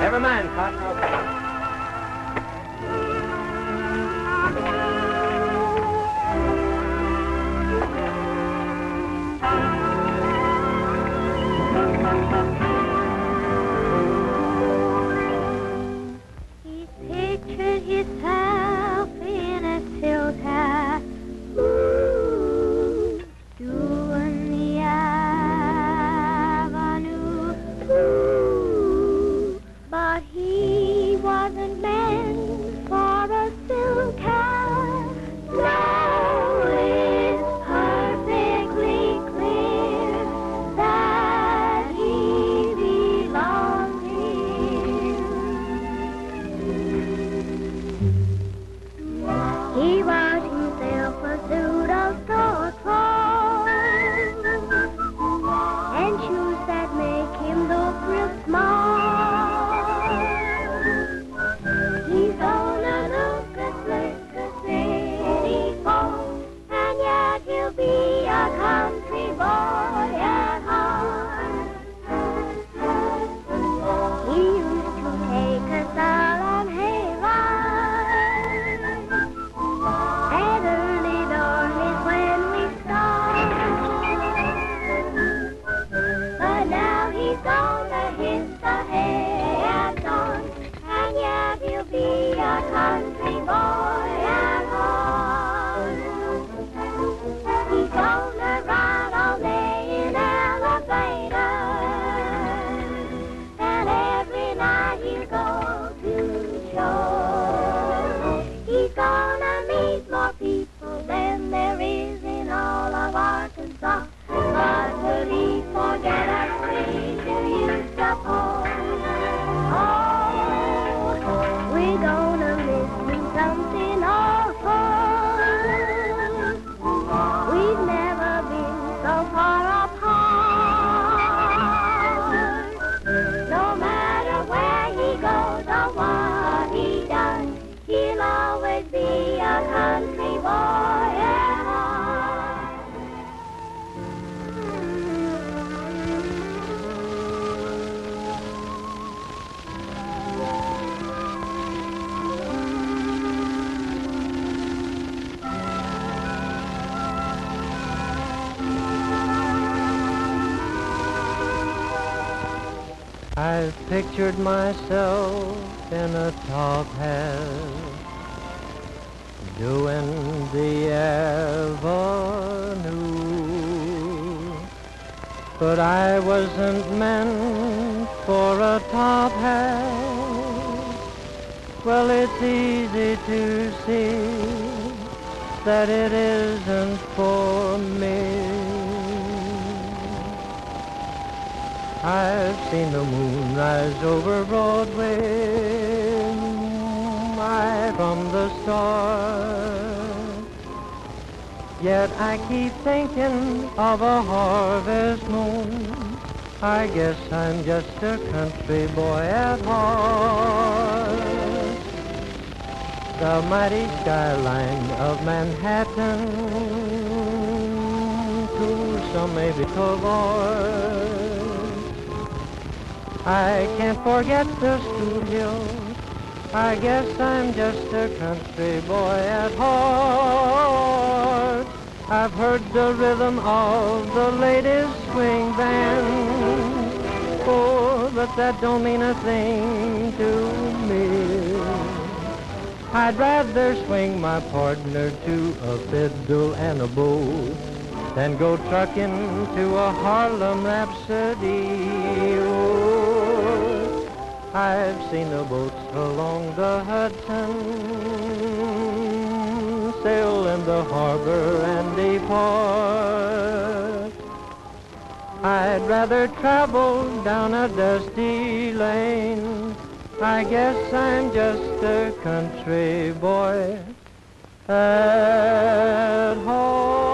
Never mind, Cotton. Okay. Himself in a silk hat, ooh, doing the avenue, ooh, but he wasn't meant for a silk hat. Now it's perfectly clear that he belongs here. He bought himself a suit of store clothes and shoes that make him look real smart. He's gonna look a city folk, and yet he'll be a country boy at heart. He used to take a solemn hayride at early doors when we start. But now he's gonna hit the hay at dawn, and yet he'll be a country boy at heart. He's gonna ride all day in elevators, and every night he'll go to shows. He's gonna meet more people than there is in all of Arkansas. But will he forget us three, do you suppose? Oh, we're gonna miss him something awful. We've never been so far apart. No matter where he goes or what he does, he'll always be a country boy at heart. I've pictured myself in a top hat, doing the avenue, but I wasn't meant for a top hat. Well, it's easy to see that it isn't for me. I've seen the moon rise over Broadway, right from the start. Yet I keep thinking of a harvest moon. I guess I'm just a country boy at heart. The mighty skyline of Manhattan, to some maybe Covard. I can't forget the studio. I guess I'm just a country boy at heart. I've heard the rhythm of the latest swing band. Oh, but that don't mean a thing to me. I'd rather swing my partner to a fiddle and a bow than go trucking to a Harlem Rhapsody. Oh, I've seen the boats along the Hudson sail in the harbor and depart. I'd rather travel down a dusty lane. I guess I'm just a country boy at heart.